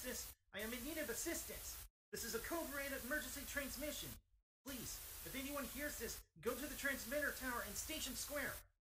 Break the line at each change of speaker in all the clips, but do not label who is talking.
this? I am in need of assistance. This is a code red emergency transmission. Please, if anyone hears this, go to the transmitter tower in Station Square.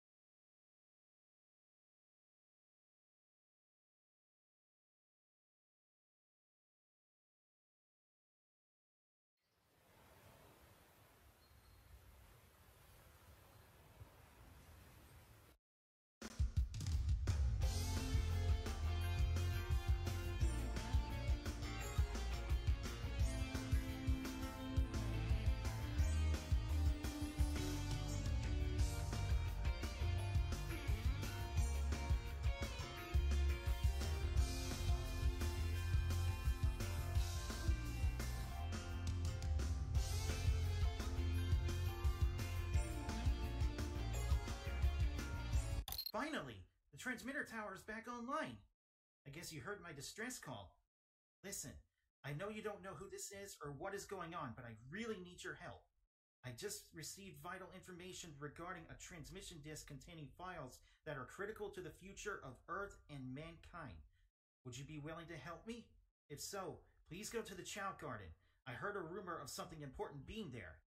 Finally, the transmitter tower is back online. I guess you heard my distress call. Listen, I know you don't know who this is or what is going on, but I really need your help. I just received vital information regarding a transmission disk containing files that are critical to the future of Earth and mankind. Would you be willing to help me? If so, please go to the Chao Garden. I heard a rumor of something important being there.